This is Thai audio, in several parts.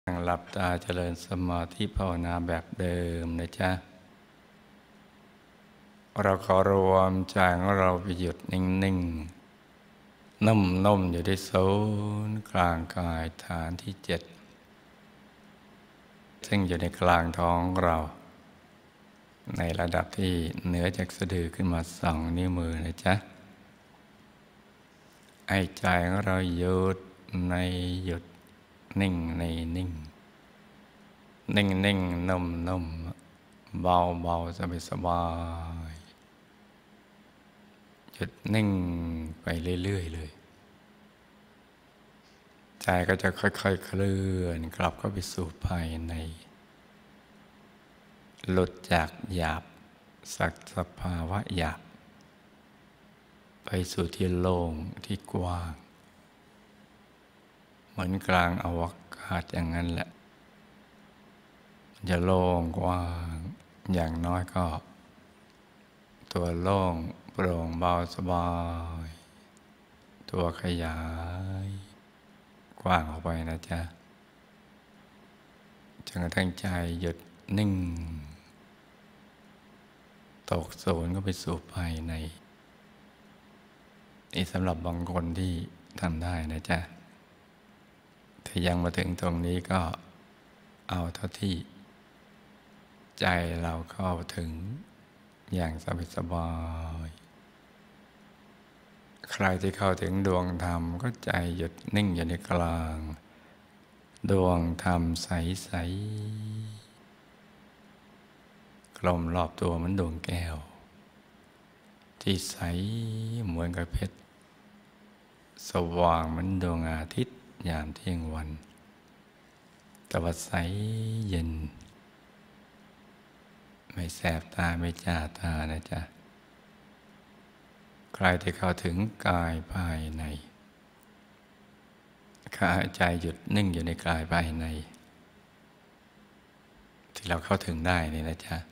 นั่งหลับตาเจริญสมาธิภาวนาแบบเดิมนะจ๊ะเราขอรวมใจของเราไปหยุดนิ่งๆนุ่มๆอยู่ที่ศูนย์กลางกายฐานที่7ซึ่งอยู่ในกลางท้องเราในระดับที่เหนือจากสะดือขึ้นมา2 นิ้วมือนะจ๊ะให้ใจของเราหยุดในหยุดนิ่งในนิ่งนิ่งนิ่งนุ่มนุ่มเบาเบาสบายสบายหยุดนิ่งไปเรื่อยๆเลยใจก็จะค่อยๆเคลื่อนกลับเข้าไปสู่ภายในหลุดจากหยาบสักสภาวะหยาบไปสู่ที่โล่งที่กว้างเหมือนกลางอวกาศอย่างนั้นแหละมันจะโล่งกว้างอย่างน้อยก็ตัวโล่งโปร่งเบาสบายตัวขยายกว้างออกไปนะจ๊ะจนกระทั่งใจหยุดนิ่งตกศูนย์ก็ไปสู่ภายในนี่สำหรับบางคนที่ทำได้นะจ๊ะถ้ายังมาถึงตรงนี้ก็เอาเท่าที่ใจเราเข้าถึงอย่างสบายๆใครที่เข้าถึงดวงธรรมก็ใจหยุดนิ่งอยู่ในกลางดวงธรรมใสๆกลมรอบตัวเหมือนดวงแก้วที่ใสเหมือนกับเพชรสว่างเหมือนดวงอาทิตย์ยามเที่ยงวันแต่ว่าใสเย็นไม่แสบตาไม่จ้าตานะจ๊ะใครที่เข้าถึงกายภายในใจหยุดนิ่งอยู่ในกายภายในที่เราเข้าถึงได้นี่นะจ๊ะ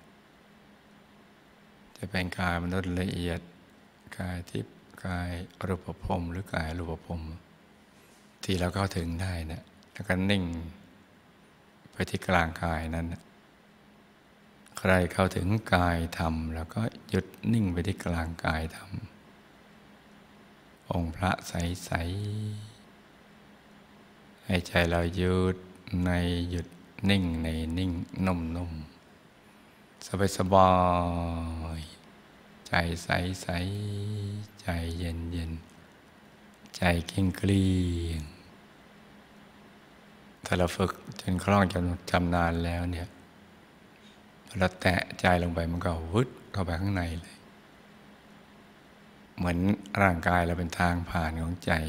จะเป็นกายมนุษย์ละเอียดกายทิพย์กายรูปภพหรือกายรูปภพที่เราเข้าถึงได้นะแล้วก็นิ่งไปที่กลางกายนั้นใครเข้าถึงกายธรรมแล้วก็หยุดนิ่งไปที่กลางกายธรรมองค์พระใสๆให้ใจเราหยุดในหยุดนิ่งในนิ่งนุ่มๆสบายๆใจใสๆใจเย็นๆใจเกลี้ยงเกลี้ยงถ้าเราฝึกจนคล่องจำนานแล้วเนี่ยเราแตะใจลงไปมันก็วึดเข้าไปข้างในเลยเหมือนร่างกายเราเป็นทางผ่านของใจ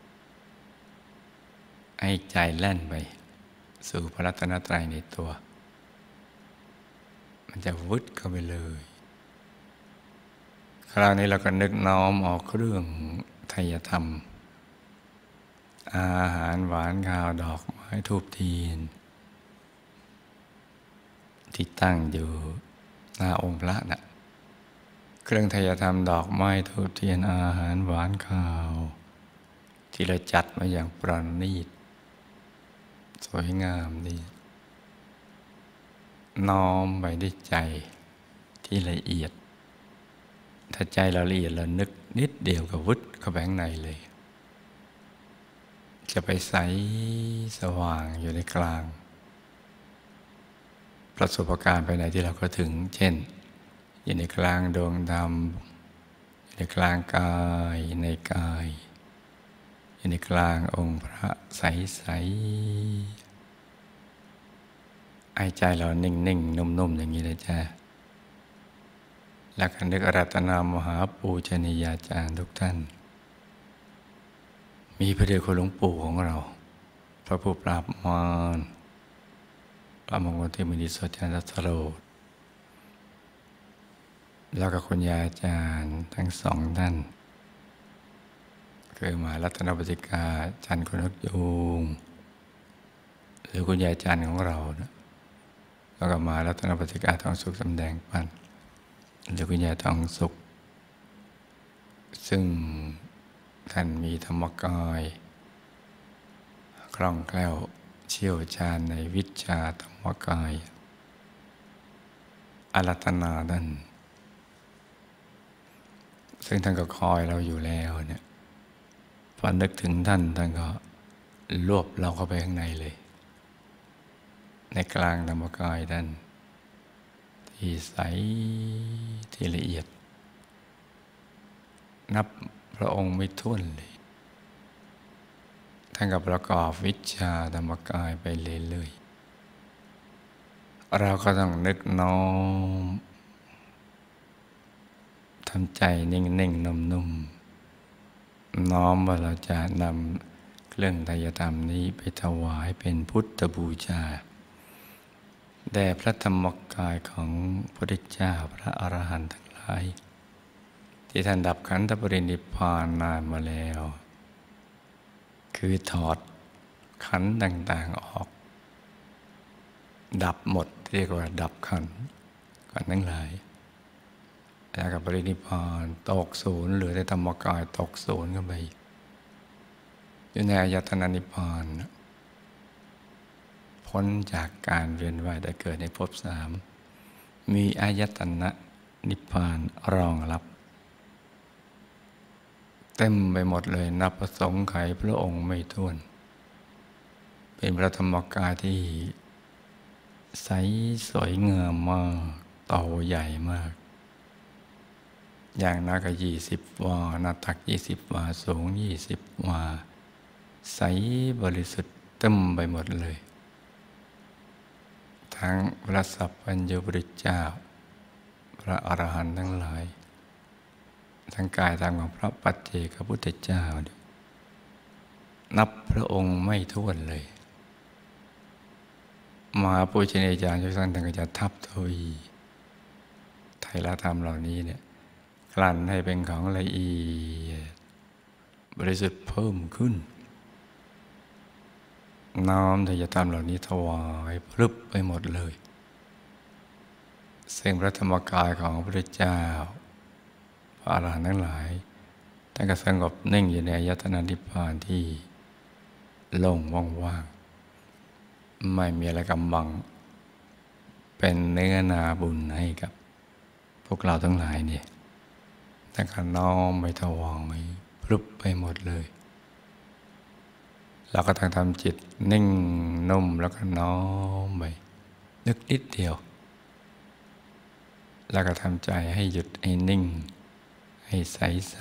ให้ใจแล่นไปสู่พระรัตนตรัยในตัวมันจะวึดเข้าไปเลยคราวนี้เราก็นึกน้อมออกเครื่องไทยธรรมอาหารหวานข้าวดอกไม้ธูปเทียนที่ตั้งอยู่หน้าองค์พระน่ะเครื่องไทยธรรมดอกไม้ธูปเทียนอาหารหวานข้าวที่เราจัดมาอย่างประณีตสวยงามดีน้อมไปด้วยใจที่ละเอียดถ้าใจเราละเอียดเรานึกนิดเดียวก็วุดเข้าไปข้างในเลยจะไปใสสว่างอยู่ในกลางประสบการณ์ไปไหนที่เราก็ถึงเช่นอยู่ในกลางดวงธรรมอยู่ในกลางกายในกายอยู่ในกลางองค์พระใสๆให้ใจเรานิ่งๆนุ่มๆอย่างนี้เลยจ้ะแล้วก็นึกอาราธนามหาปูชนียาจารย์ทุกท่านมีพระเดชคุณหลวงปู่ของเราพระผู้ปราบมารพระมงคลเทพมุนีโสจันทสโรแล้วก็คุณยายอาจารย์ทั้ง2ท่านคือมหารัตนปฏิกาจันทร์คนนกยูงหรือคุณยายอาจารย์ของเรานะแล้วก็มหารัตนปฏิกาทองสุขสำแดงปันหรือคุณยายทองสุขซึ่งท่านมีธรรมกายคล่องแคล่วเชี่ยวชาญในวิชาธรรมกายอารัตนาดันซึ่งท่านก็คอยเราอยู่แล้วเนี่ยพอนึกถึงท่านก็รวบเราเข้าไปข้างในเลย ในกลางธรรมกายท่านที่ใสที่ละเอียดนับพระองค์ไม่ถ้วนเลยท่านก็ประกอบวิชาธรรมกายไปเรื่อยๆเราก็ต้องนึกน้อมทำใจนิ่งๆนุ่มๆน้อมว่าเราจะนำเครื่องไตรธรรมนี้ไปถวายเป็นพุทธบูชาแด่พระธรรมกายของพระพุทธเจ้าพระอรหันต์ทั้งหลายที่ท่านดับขันธปรินิพพานนานมาแล้วคือถอดขันธ์ต่างๆออกดับหมดเรียกว่าดับขันธ์ทั้งหลายแล้วกับปรินิพพานตกศูนย์เหลือแต่ธรรมกายตกศูนย์กันไปอยู่ในอายตนะนิพพานพ้นจากการเวียนว่ายแต่เกิดในภพสามมีอายตนะนิพพานรองรับเต็มไปหมดเลยนับประสงค์ไขพระองค์ไม่ถ้วนเป็นพระธรรมกายที่ใสสวยงามมากโตใหญ่มากอย่างนักก็20 วาหน้าตัก20 วาสูง20 วาใสบริสุทธิ์เต็มไปหมดเลยทั้งพระสัพพัญญุพุทธเจ้าพระอรหันต์ทั้งหลายทั้งกายธรรมของพระปัจเจกพุทธเจ้านับพระองค์ไม่ถ้วนเลยมหาปูชนียาจารย์ทุกท่านท่านก็จะทับทวีไตรธรรมเหล่านี้เนี่ยกลั่นให้เป็นของละเอียดบริสุทธิ์เพิ่มขึ้นน้อมไตรธรรมเหล่านี้ถวายพรึบไปหมดเลยซึ่งพระธรรมกายของพระพุทธเจ้าพระอรหันต์ทั้งหลายท่านก็สงบนิ่งอยู่ในอายตนะนิพพานที่โล่งว่างๆไม่มีอะไรกำบังเป็นเนื้อนาบุญให้กับพวกเราทั้งหลายเนี่ยท่านก็น้อมไปถวายพรึบไปหมดเลยเราก็ต้องทำจิตนิ่งนุ่มแล้วก็น้อมไปนึกนิดเดียวแล้วก็ทำใจให้หยุดให้นิ่งให้ใส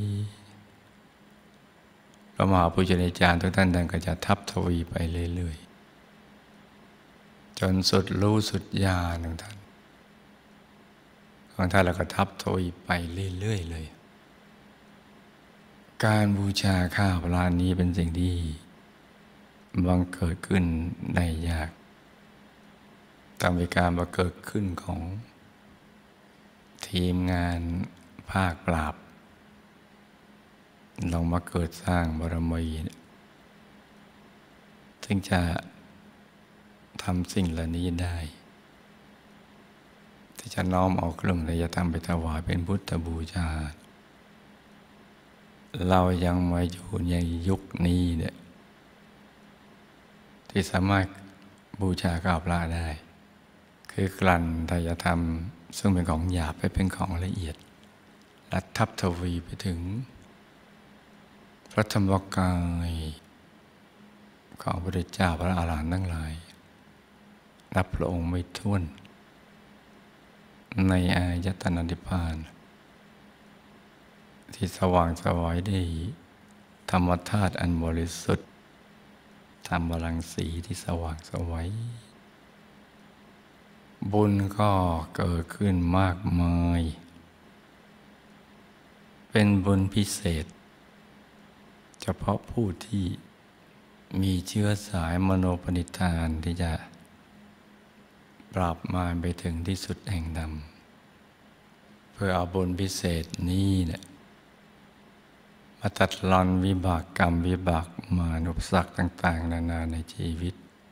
ๆพระมหาปุจจาจารย์ทุกท่านก็จะทับทวีไปเรื่อยๆจนสุดรู้สุดญาณของท่านเราก็ทับทวีไปเรื่อยๆเลยการบูชาข้าวพระนี้เป็นสิ่งที่บังเกิดขึ้นได้ยากตามการบังเกิดขึ้นของทีมงานภาคปราบลองมาเกิดสร้างบารมีถึงจะทำสิ่งเหล่านี้ได้ที่จะน้อมเอาเครื่องไตรธรรมไปถวายเป็นพุทธบูชาเรายังมาอยู่ในยุคนี้เนี่ยที่สามารถบูชาข้าวพระได้คือกลั่นไตรธรรมซึ่งเป็นของหยาบไปเป็นของละเอียดและทับทวีไปถึงพระธรรมกายของพระพุทธเจ้าพระอรหันต์ทั้งหลายนับพระองค์ไม่ถ้วนในอายตนะนิพพานที่สว่างไสวได้ธรรมธาตุอันบริสุทธิ์ธรรมรังสีที่สว่างไสวบุญก็เกิดขึ้นมากมายเป็นบุญพิเศษเฉพาะผู้ที่มีเชื้อสายมโนปณิธานที่จะปราบมารไปถึงที่สุดแห่งธรรมเพื่อเอาบุญพิเศษนี้เนี่ยมาตัดรอนวิบากกรรมวิบากมารอุปสรรคต่างๆนานาในชีวิต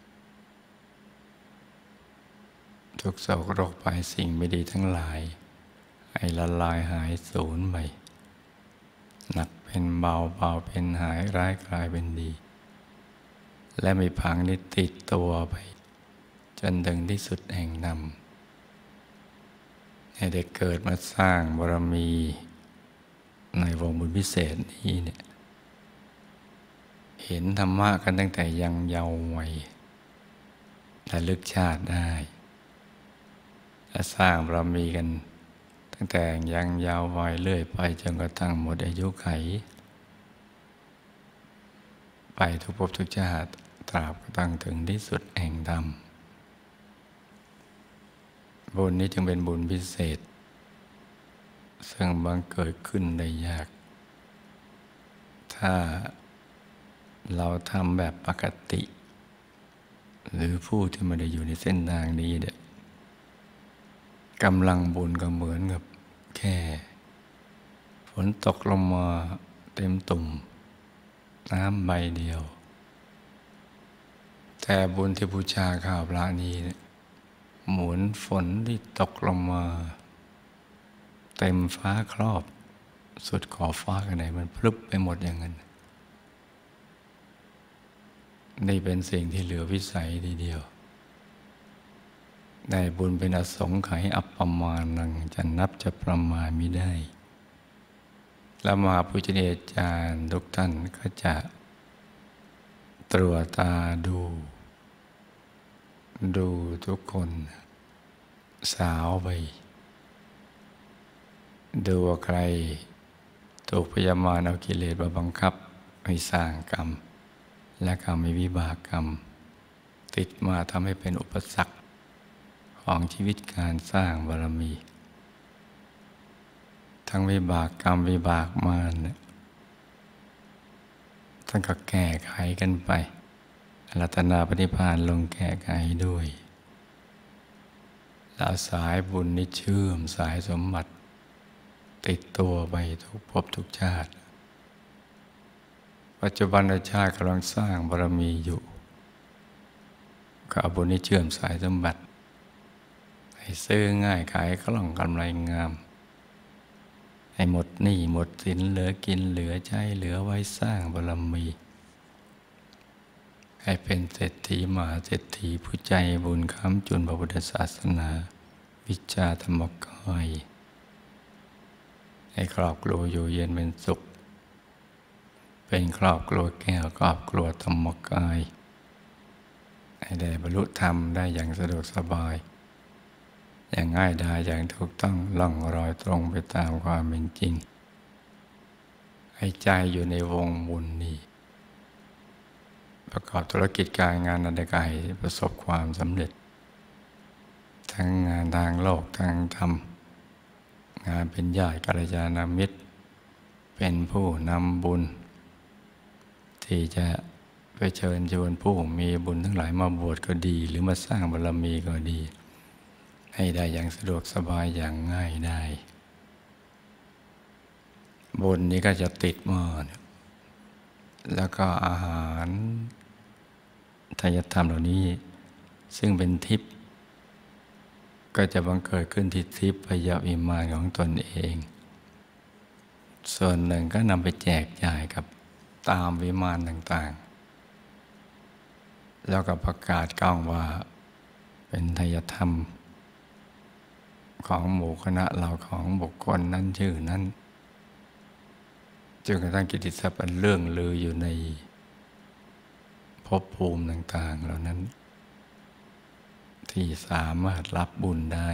ทุกโศกโรคภัยสิ่งไม่ดีทั้งหลายให้ละลายหายสูญไปหนักเป็นเบาเบาเป็นหายร้ายกลายเป็นดีและมีพังนิติดตัวไปจนถึงที่สุดแห่งนำให้ได้เกิดมาสร้างบารมีในวงบุญพิเศษนี้เนี่ยเห็นธรรมะกันตั้งแต่ยังเยาว์วัยและลึกชาติได้และสร้างบารมีกันตั้งแต่ยังเยาว์วัยเรื่อยไปจนกระทั่งหมดอายุไขไปทุกภพทุกชาติตราบกระทั่งถึงที่สุดแห่งธรรมบุญนี้จึงเป็นบุญพิเศษซึ่งบังเกิดขึ้นได้ยากถ้าเราทำแบบปกติหรือผู้ที่ไม่ได้อยู่ในเส้นทางนี้เนี่ยกำลังบุญก็เหมือนกับแค่ฝนตกลงมาเต็มตุ่มน้ำใบเดียวแต่บุญที่บูชาข้าวพระนี้เหมือนฝนที่ตกลงมาเต็มฟ้าครอบสุดขอบฟ้ากันไหนมันพลึบไปหมดอย่างนั้นนี่เป็นสิ่งที่เหลือวิสัยทีเดียวได้บุญเป็นอสงไขยอัปปมาณังจะนับจะประมาณมิได้แล้วมหาปุจเนศอาจารย์ทุกท่านก็จะตรวจตาดูทุกคนสาวไปดูว่าใครถูกพยามารเอากิเลสมาบังคับให้สร้างกรรมและกรรมมีวิบากกรรมติดมาทำให้เป็นอุปสรรคของชีวิตการสร้างบารมี ทั้งวิบากกรรมวิบากมารท่านก็แก้ไขกันไปรัตนาปฏิภาณลงแก้ไขด้วยแล้วสายบุญนี้เชื่อมสายสมบัติติดตัวไปทุกภพทุกชาติปัจจุบันชาติกำลังสร้างบารมีอยู่ก็เอาบุญนี้เชื่อมสายสมบัติให้ซื้อง่ายขายคล่องกำไรงามให้หมดหนี้หมดสินเหลือกินเหลือใช้เหลือไว้สร้างบารมีให้เป็นเศรษฐีมหาเศรษฐีผู้ใจบุญค้ำจุนพระพุทธศาสนาวิชาธรรมกายให้ครอบครัวอยู่เย็นเป็นสุขเป็นครอบครัวแก้วครอบครัวธรรมกายให้ได้บรรลุธรรมได้อย่างสะดวกสบายอย่างง่ายดายอย่างถูกต้องล่องรอยตรงไปตามความเป็นจริงให้ใจอยู่ในวงบุญนี้ประกอบธุรกิจการงานอันใดก็ให้ประสบความสำเร็จทั้งงานทางโลกทางธรรมงานเป็นญาติกัลยาณมิตรเป็นผู้นำบุญที่จะไปเชิญชวนผู้มีบุญทั้งหลายมาบวชก็ดีหรือมาสร้างบารมีก็ดีให้ได้อย่างสะดวกสบายอย่างง่ายได้บุญนี้ก็จะติดมือแล้วก็อาหารทายธรรมเหล่านี้ซึ่งเป็นทิพย์ก็จะบังเกิดขึ้นที่ทิพยวิมานของตนเองส่วนหนึ่งก็นำไปแจกจ่ายกับตามวิมานต่างๆแล้วก็ประกาศก้องว่าเป็นทายธรรมของหมู่คณะเราของบุคคลนั้นชื่อนั้นจนกระทั่งกิตติศัพท์อันเรื่องลืออยู่ในภพภูมิต่างๆเหล่านั้นที่สามารถรับบุญได้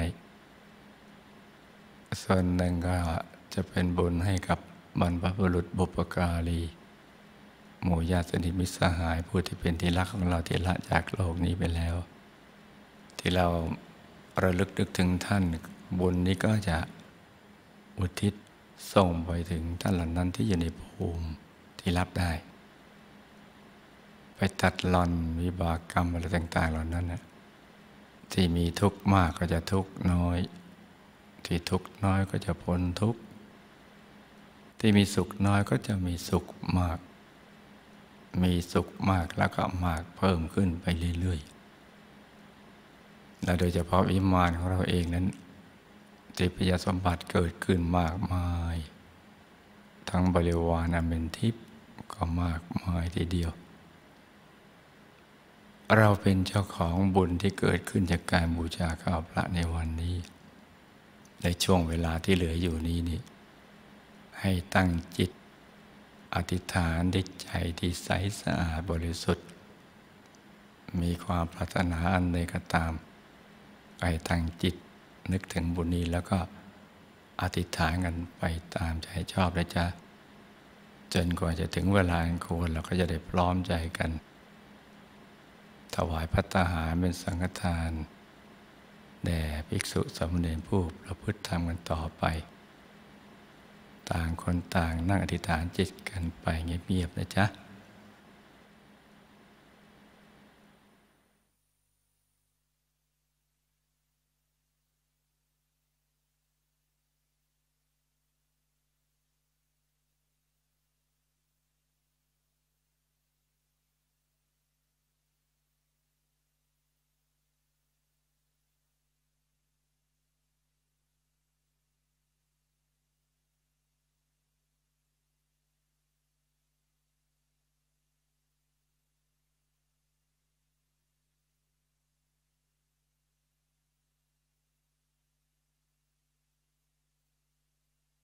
ส่วนหนึ่งก็จะเป็นบุญให้กับบรรพบุรุษบุพการีหมู่ญาติสนิทมิตรสหายผู้ที่เป็นที่รักของเราที่ละจากโลกนี้ไปแล้วที่เราระลึกนึกถึงท่านบุญนี้ก็จะอุทิศส่งไปถึงท่านเหล่านั้นที่อยู่ในภูมิที่รับได้ไปตัดรอนวิบากกรรมอะไรต่างๆเหล่านั้นนะที่มีทุกข์มากก็จะทุกข์น้อยที่ทุกข์น้อยก็จะพ้นทุกข์ที่มีสุขน้อยก็จะมีสุขมากมีสุขมากแล้วก็มากเพิ่มขึ้นไปเรื่อยๆและโดยเฉพาะวิมานของเราเองนั้นทิพยสมบัติเกิดขึ้นมากมายทั้งบริวารอันเป็นทิพย์ก็มากมายทีเดียวเราเป็นเจ้าของบุญที่เกิดขึ้นจากการบูชาข้าวพระในวันนี้ในช่วงเวลาที่เหลืออยู่นี้นี่ให้ตั้งจิตอธิษฐานด้วยใจที่ใสสะอาดบริสุทธิ์มีความปรารถนาอันใดก็ตามให้ตั้งจิตนึกถึงบุญนี้แล้วก็อธิษฐานกันไปตามใจชอบนะจ๊ะจนกว่าจะถึงเวลาอันควรเราก็จะได้พร้อมใจกันถวายภัตตาหารเป็นสังฆทานแด่ภิกษุสามเณรผู้ประพฤติธรรมกันต่อไปต่างคนต่างนั่งอธิษฐานจิตกันไปเงียบๆนะจ๊ะ